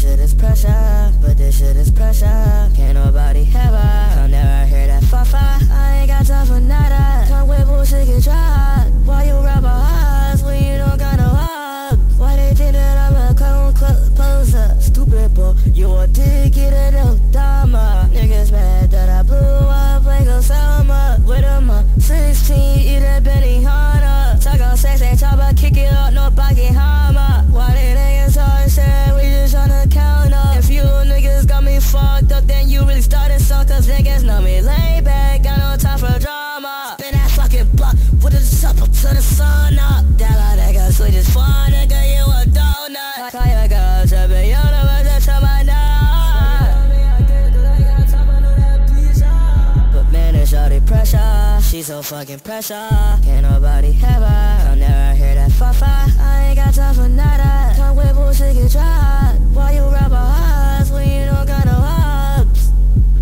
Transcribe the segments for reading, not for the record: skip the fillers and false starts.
shit is pressure, but this shit is pressure. Can't nobody have her. Come never hear that fa-fa. I ain't got time for nada. Come with bullshit get dropped. Why you rub our eyes when you don't got no up? Why they think that I'm a closer? Stupid boy, you a ticket at the dama. Niggas mad that I blew up like Osama. With a 16, eat a Benny Hanna. Talk on sex, ain't talk about kick it up, no pocket hammer. Why they niggas hard shit, we just tryna count up. If you niggas got me fucked up, then you really started some. Cause niggas know me lay back, got no time for drama. Spin that fucking block with a supper to the sun up. That like nigga sweet as fun, nigga, you a donut. Call your girl, trippin', you know what to try my But man, it's shawty pressure. She so fucking pressure. Can't nobody have her. I'll never hear that fa-fa. I ain't got time for nada. Come with bullshit get dropped. Why you rub our eyes when you don't got no ups?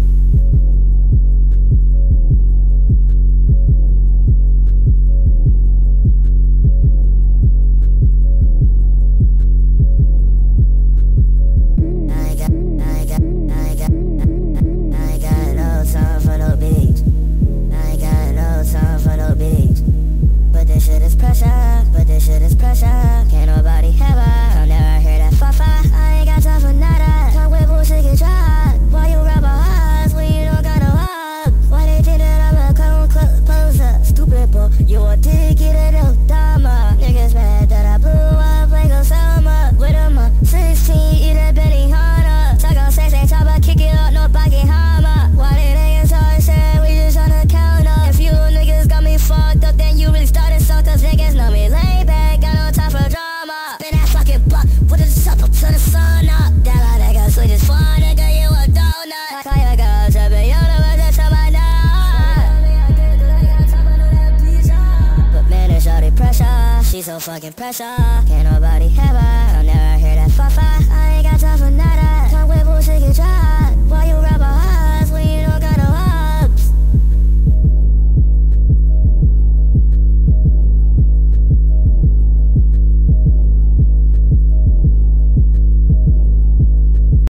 You a ticket at the dama. Niggas mad that I blew up like Osama. With a 16, eat a Benny Hanna. Talk on sex, ain't talk about kick it up, no pocket hammer. Why they niggas hard shit, we just tryna count up. If you niggas got me fucked up, then you really started some. Cause niggas know me lay back, got no time for drama. Spin that fucking block with a supper to the sun up. That like nigga sweet as fun, nigga, you a donut. Call your girl, trippin', you know what to try my shawty pressure, she so fucking pressure. Can't nobody have her. I'll never hear that fa-fa. I ain't got time for nada. Come with bullshit get dropped. Why you rub our eyes when you don't got no